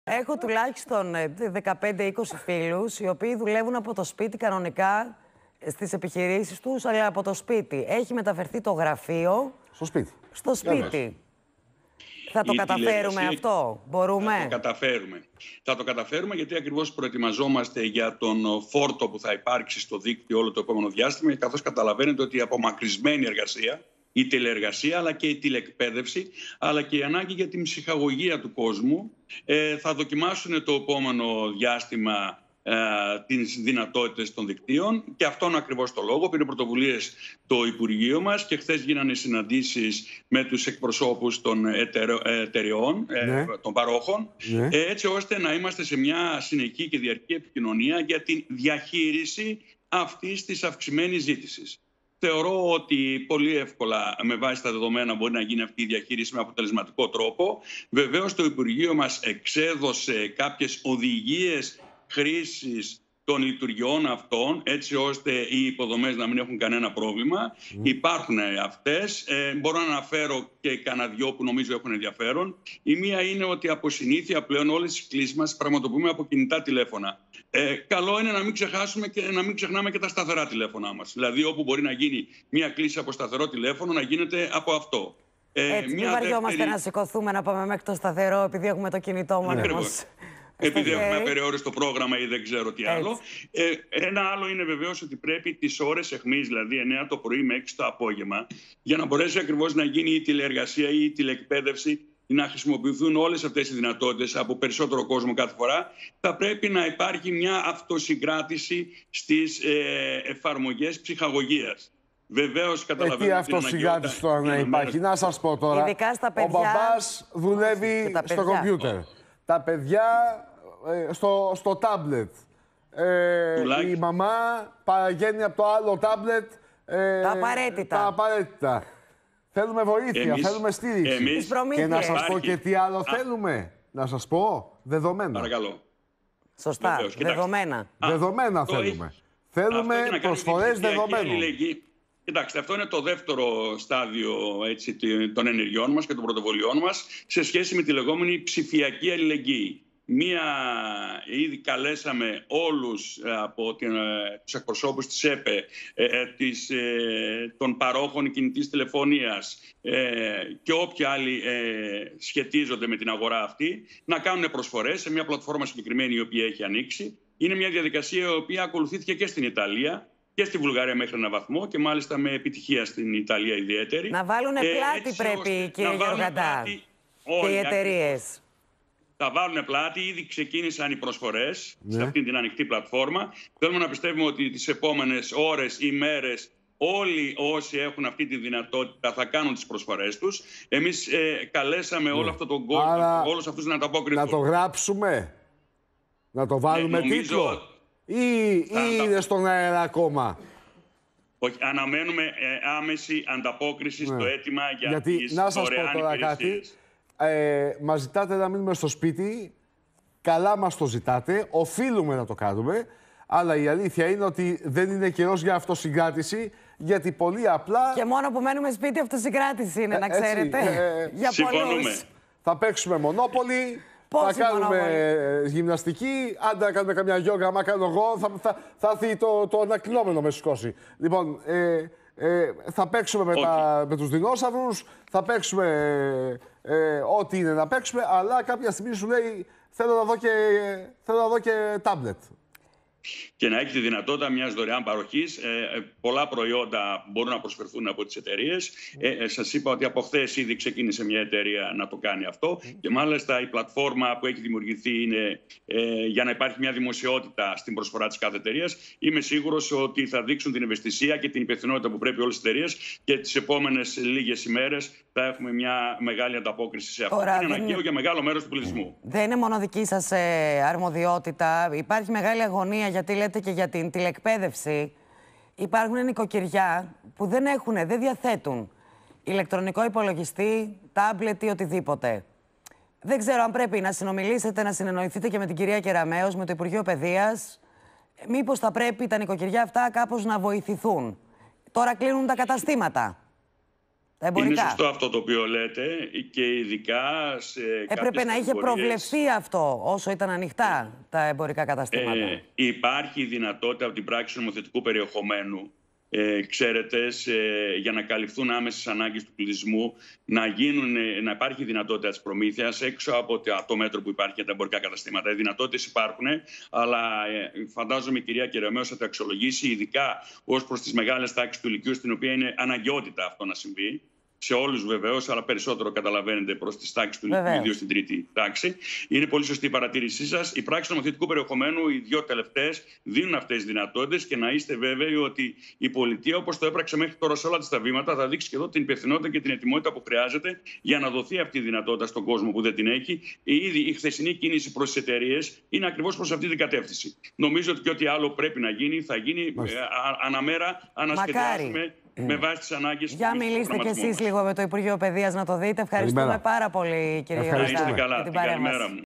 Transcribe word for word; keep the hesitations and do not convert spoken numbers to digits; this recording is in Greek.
Έχω τουλάχιστον δεκαπέντε είκοσι φίλους, οι οποίοι δουλεύουν από το σπίτι κανονικά στις επιχειρήσεις τους, αλλά από το σπίτι. Έχει μεταφερθεί το γραφείο στο σπίτι. Στο σπίτι. Θα το Η καταφέρουμε αυτό, μπορούμε. Θα το καταφέρουμε. Θα το καταφέρουμε γιατί ακριβώς προετοιμαζόμαστε για τον φόρτο που θα υπάρξει στο δίκτυο όλο το επόμενο διάστημα, καθώς καταλαβαίνετε ότι η απομακρυσμένη εργασία, η τηλεεργασία, αλλά και η τηλεκπαίδευση, αλλά και η ανάγκη για την ψυχαγωγία του κόσμου ε, θα δοκιμάσουν το επόμενο διάστημα ε, τις δυνατότητες των δικτύων, και αυτόν ακριβώς το λόγο πήρε πρωτοβουλίες το Υπουργείο μας και χθες γίνανε συναντήσεις με τους εκπροσώπους των εταιρεών, ναι. ε, των παρόχων, ναι. ε, έτσι ώστε να είμαστε σε μια συνεχή και διαρκή επικοινωνία για τη διαχείριση αυτής της αυξημένης ζήτησης. Θεωρώ ότι πολύ εύκολα με βάση τα δεδομένα μπορεί να γίνει αυτή η διαχείριση με αποτελεσματικό τρόπο. Βεβαίως το Υπουργείο μας εξέδωσε κάποιες οδηγίες χρήσης των λειτουργιών αυτών, έτσι ώστε οι υποδομές να μην έχουν κανένα πρόβλημα. Mm. Υπάρχουν αυτές. Ε, μπορώ να αναφέρω και κανένα δυο που νομίζω έχουν ενδιαφέρον. Η μία είναι ότι από συνήθεια πλέον όλες τις κλήσεις μας πραγματοποιούμε από κινητά τηλέφωνα. Ε, καλό είναι να μην ξεχάσουμε και να μην ξεχνάμε και τα σταθερά τηλέφωνά μας. Δηλαδή όπου μπορεί να γίνει μια κλήση από σταθερό τηλέφωνο, να γίνεται από αυτό. Ε, Έτσι, μην βαριόμαστε δεύτερη... να σηκωθούμε να πάμε μέχρι το σταθερό επειδή έχουμε το κινητό μας. Επειδή έχουμε απεριόριστο πρόγραμμα ή δεν ξέρω τι άλλο. Ε, ένα άλλο είναι βεβαίως ότι πρέπει τις ώρες αιχμής, δηλαδή εννιά το πρωί με έξι το απόγευμα, για να μπορέσει ακριβώς να γίνει η τηλεεργασία ή η τηλεκπαίδευση, να χρησιμοποιηθούν όλες αυτές οι δυνατότητες από περισσότερο κόσμο κάθε φορά, θα πρέπει να υπάρχει μια αυτοσυγκράτηση στις ε, εφαρμογές ψυχαγωγίας. Βεβαίως καταλαβαίνω. Ε, τι αυτοσυγκράτηση τώρα να υπάρχει. Να σας πω τώρα. Ειδικά στα παιδιά. Ο μπαμπάς δουλεύει στο κομπιούτερ. Τα παιδιά ε, στο, στο τάμπλετ. Ε, η μαμά παραγγέλνει από το άλλο τάμπλετ ε, τα απαραίτητα. Τα απαραίτητα. Θέλουμε βοήθεια, εμείς, θέλουμε στήριξη. Εμείς, και να σας πω και τι άλλο Α. θέλουμε. Να σας πω, δεδομένα. Παρακαλώ. Σωστά, Βεβαίως, δεδομένα. Α, δεδομένα θέλουμε. Έχει. Θέλουμε προσφορές δεδομένων. Κοιτάξτε, αυτό είναι το δεύτερο στάδιο έτσι, των ενεργειών μας και των πρωτοβολιών μας σε σχέση με τη λεγόμενη ψηφιακή αλληλεγγύη. Μία, ήδη καλέσαμε όλους από την, τους εκπροσώπους της ΕΠΕ, ε, της, ε, των παρόχων κινητής τηλεφωνίας ε, και όποιοι άλλοι ε, σχετίζονται με την αγορά αυτή, να κάνουν προσφορές σε μια πλατφόρμα συγκεκριμένη η οποία έχει ανοίξει. Είναι μια διαδικασία η οποία ακολουθήθηκε και στην Ιταλία και στη Βουλγαρία μέχρι έναν βαθμό και μάλιστα με επιτυχία στην Ιταλία ιδιαίτερη. Να βάλουν πλάτη ε, πρέπει, κύριε Γεωργαντά, και οι εταιρείες. Θα βάλουν πλάτη, ήδη ξεκίνησαν οι προσφορές ναι. σε αυτή την ανοιχτή πλατφόρμα. Θέλουμε να πιστεύουμε ότι τις επόμενες ώρες ή μέρες όλοι όσοι έχουν αυτή τη δυνατότητα θα κάνουν τις προσφορές τους. Εμείς ε, καλέσαμε ναι. όλο αυτό τον κόσμο, Άρα, όλους αυτούς να ανταποκριθούν. Να το γράψουμε, να το βάλουμε ναι, νομίζω... τίτλο. Ή, ή είναι τα... στον αέρα ακόμα. Όχι, αναμένουμε ε, άμεση ανταπόκριση ναι. στο αίτημα για Γιατί, τις να σας πω τώρα κάτι, ε, μας ζητάτε να μείνουμε στο σπίτι, καλά μας το ζητάτε, οφείλουμε να το κάνουμε, αλλά η αλήθεια είναι ότι δεν είναι καιρός για αυτοσυγκράτηση, γιατί πολύ απλά... Και μόνο που μένουμε σπίτι αυτοσυγκράτηση είναι, ε, να ξέρετε, έτσι, ε, για πολλούς. Θα παίξουμε Μονόπολη. Πώς θα κάνουμε μονόπολη. Γυμναστική, άντε να κάνουμε καμιά γιόγκα, άμα κάνω εγώ, θα, θα, θα έρθει το, το ανακλυνόμενο με σηκώσει. Λοιπόν, ε, ε, θα παίξουμε με, τα, με τους δεινόσαυρους, θα παίξουμε ε, ε, ό,τι είναι να παίξουμε, αλλά κάποια στιγμή σου λέει θέλω να δω και, θέλω να δω και τάμπλετ. Και να έχει τη δυνατότητα μιας δωρεάν παροχής. Ε, πολλά προϊόντα μπορούν να προσφερθούν από τις εταιρείες. Ε, ε, σας είπα ότι από χθες ήδη ξεκίνησε μια εταιρεία να το κάνει αυτό. Και μάλιστα η πλατφόρμα που έχει δημιουργηθεί είναι ε, για να υπάρχει μια δημοσιότητα στην προσφορά της κάθε εταιρείας. Είμαι σίγουρος ότι θα δείξουν την ευαισθησία και την υπευθυνότητα που πρέπει όλες τις εταιρείες και τις επόμενες λίγες ημέρες θα έχουμε μια μεγάλη ανταπόκριση σε αυτό. Τώρα, είναι αναγκαίο είναι... για μεγάλο μέρος του πληθυσμού. Δεν είναι μόνο δική σας ε, αρμοδιότητα. Υπάρχει μεγάλη αγωνία, γιατί λέτε και για την τηλεκπαίδευση. Υπάρχουν νοικοκυριά που δεν έχουν, δεν διαθέτουν ηλεκτρονικό υπολογιστή, τάμπλετ ή οτιδήποτε. Δεν ξέρω αν πρέπει να συνομιλήσετε, να συνεννοηθείτε και με την κυρία Κεραμέως, με το Υπουργείο Παιδείας. Μήπως θα πρέπει τα νοικοκυριά αυτά κάπως να βοηθηθούν. Τώρα κλείνουν τα καταστήματα. Τα εμπορικά. Είναι σωστό αυτό το οποίο λέτε και ειδικά σε Έπρεπε να είχε προβλεφθεί αυτό όσο ήταν ανοιχτά τα εμπορικά καταστήματα. Ε, υπάρχει δυνατότητα από την πράξη νομοθετικού περιεχομένου, ε, ξέρετε, σε, για να καλυφθούν άμεσες ανάγκες του πληθυσμού, να, γίνουν, να υπάρχει δυνατότητα της προμήθειας έξω από το, το μέτρο που υπάρχει για τα εμπορικά καταστήματα. Οι δυνατότητες υπάρχουν, αλλά ε, φαντάζομαι η κυρία Κεραμέως θα τα αξιολογήσει, ειδικά ως προς τις μεγάλες τάξεις του ηλικίου, στην οποία είναι αναγκαιότητα αυτό να συμβεί. Σε όλους βεβαίως, αλλά περισσότερο καταλαβαίνετε προς τις τάξεις του ηλικίου, ιδίως στην τρίτη τάξη. Είναι πολύ σωστή η παρατήρησή σας. Οι πράξεις νομοθετικού περιεχομένου, οι δύο τελευταίες, δίνουν αυτές τις δυνατότητες και να είστε βέβαιοι ότι η πολιτεία, όπως το έπραξε μέχρι τώρα σε όλα τα βήματα, θα δείξει και εδώ την υπευθυνότητα και την ετοιμότητα που χρειάζεται για να δοθεί αυτή η δυνατότητα στον κόσμο που δεν την έχει. Ήδη η χθεσινή κίνηση προς τις εταιρείες είναι ακριβώς προς αυτή την κατεύθυνση. Νομίζω ότι και ό,τι άλλο πρέπει να γίνει, θα γίνει ε, αναμέρα, ανασχεδιάζουμε. Με βάση τις ανάγκες. Για μιλήστε κι εσείς λίγο με το Υπουργείο Παιδείας να το δείτε. Ευχαριστούμε πάρα πολύ, κύριε Ιωαννίδη, για την παρέμβαση.